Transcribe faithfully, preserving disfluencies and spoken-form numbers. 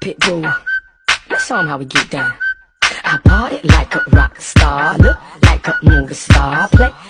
Pitbull. Let's show 'em how we get down. I party like a rock star, look like a movie star, play